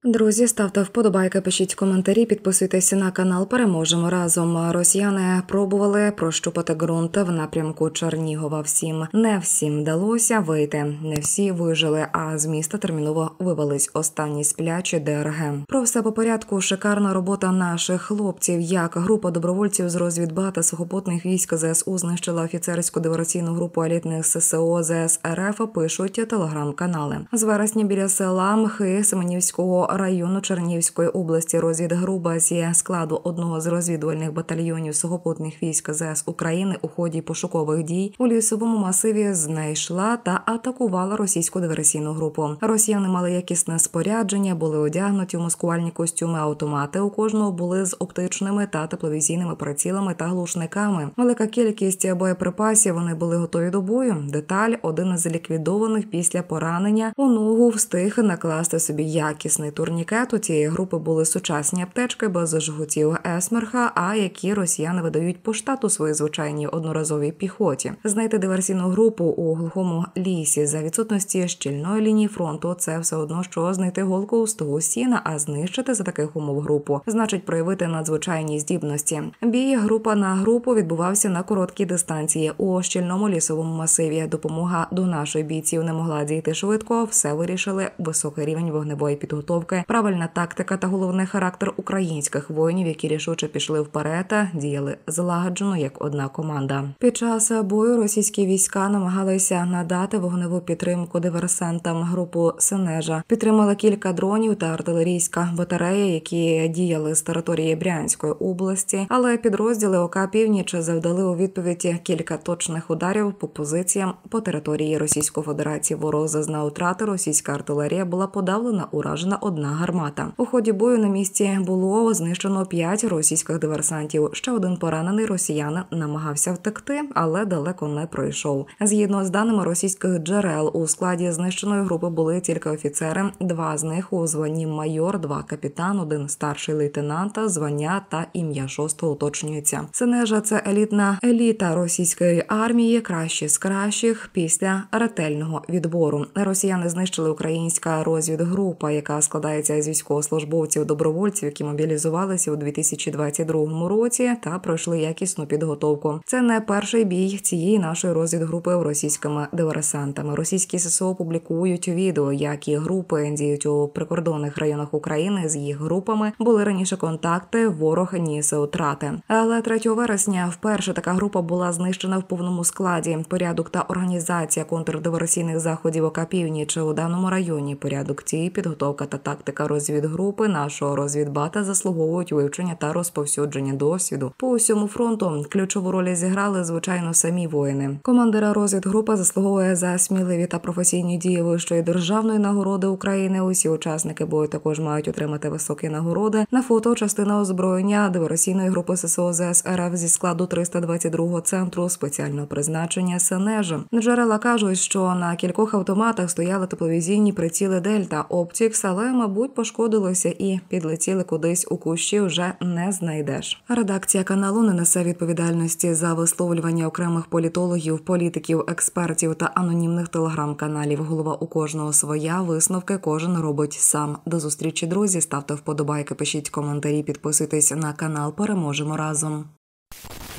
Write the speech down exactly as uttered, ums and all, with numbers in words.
Друзі, ставте вподобайки, пишіть коментарі, підписуйтесь на канал «Переможемо разом». Росіяни пробували прощупати ґрунт в напрямку Чернігова. Всім не всім вдалося вийти, не всі вижили, а з міста терміново вивелись останні сплячі ДРГ. Про все по порядку. Шикарна робота наших хлопців. Як група добровольців з розвідбата сухопутних військ ЗСУ знищила офіцерську диверсійну групу елітних ССО ЗС РФ, пишуть телеграм-канали. З вересня біля села Мхи Семенівського району Чернігівської області розвідгрупа зі складу одного з розвідувальних батальйонів сухопутних військ ЗС України у ході пошукових дій у лісовому масиві знайшла та атакувала російську диверсійну групу. Росіяни мали якісне спорядження, були одягнуті у маскувальні костюми, автомати у кожного були з оптичними та тепловізійними прицілами та глушниками. Велика кількість боєприпасів, вони були готові до бою. Деталь: один із ліквідованих після поранення у ногу встиг накласти собі якісний турнікет. У цієї групи були сучасні аптечки без жгутів есмерха, а які росіяни видають по штату своїй звичайній одноразовій піхоті. Знайти диверсійну групу у глухому лісі за відсутності щільної лінії фронту – це все одно, що знайти голку у стогу сіна, а знищити за таких умов групу значить проявити надзвичайні здібності. Бій група на групу відбувався на короткій дистанції у щільному лісовому масиві. Допомога до наших бійців не могла дійти швидко. Все вирішили високий рівень вогневої підготовки, правильна тактика та головний характер українських воїнів, які рішуче пішли вперед, діяли злагоджено як одна команда. Під час бою російські війська намагалися надати вогневу підтримку диверсантам. Групу «Сенежа» підтримали кілька дронів та артилерійська батарея, які діяли з території Брянської області, але підрозділи ОК «Північ» завдали у відповідь кілька точних ударів по позиціям по території Російської Федерації. Ворог зазнав втрати, російська артилерія була подавлена, уражена одна гармата. У ході бою на місці було знищено п'ять російських диверсантів. Ще один поранений росіянин намагався втекти, але далеко не пройшов. Згідно з даними російських джерел, у складі знищеної групи були тільки офіцери, два з них у званні майор, два капітан, один старший лейтенант, звання та ім'я шостого уточнюється. Сенежа – це елітна еліта російської армії, кращі з кращих після ретельного відбору. Росіяни знищили українська розвідгрупа, яка складається з військовослужбовців-добровольців, які мобілізувалися у дві тисячі двадцять другому році та пройшли якісну підготовку. Це не перший бій цієї нашої розвідгрупи російськими диверсантами. Російські ССО публікують відео, як і групи діють у прикордонних районах України. З їх групами були раніше контакти, ворог ніс втрати. Але третього вересня вперше така група була знищена в повному складі. Порядок та організація контрдиверсійних заходів ОК «Північ» у даному районі, порядок цієї підготовка та тактика розвідгрупи нашого розвідбата заслуговують вивчення та розповсюдження досвіду. По усьому фронту ключову роль зіграли, звичайно, самі воїни. Командира розвідгрупи заслуговує за сміливі та професійні дії вищої державної нагороди України. Усі учасники бою також мають отримати високі нагороди. На фото частина озброєння диверсійної групи ССО ЗС РФ зі складу триста двадцять другого центру спеціального призначення «Сенежа». Джерела кажуть, що на кількох автоматах стояли тепловізійні приціли «Дельта Оптікс», але, мабуть, пошкодилося і підлетіли кудись у кущі, вже не знайдеш. Редакція каналу не несе відповідальності за висловлювання окремих політологів, політиків, експертів та анонімних телеграм-каналів. Голова у кожного своя, висновки кожен робить сам. До зустрічі, друзі, ставте вподобайки, пишіть коментарі, підписуйтесь на канал «Переможемо разом».